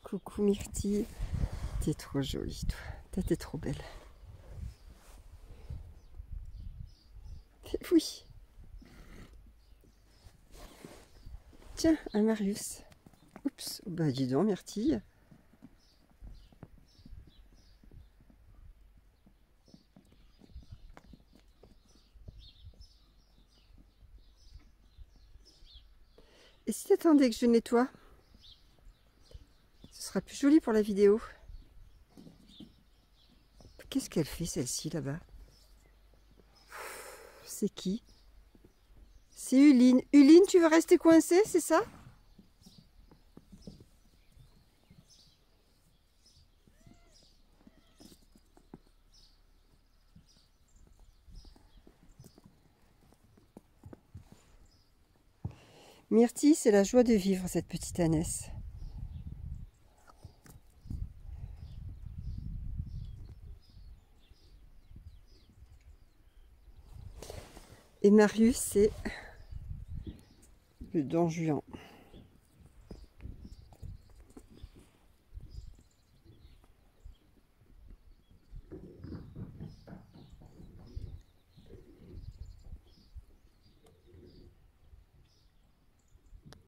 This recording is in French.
Coucou Myrtille. T'es trop jolie, toi. T'es trop belle. Oui. Tiens, un Marius. Oups, bah dis donc Myrtille. Et si t'attendais que je nettoie? Ce sera plus joli pour la vidéo. Qu'est-ce qu'elle fait celle-ci là-bas? C'est qui? C'est Uline. Uline, tu veux rester coincée, c'est ça? Myrtille, c'est la joie de vivre, cette petite ânesse. Et Marius, c'est le Don Juan.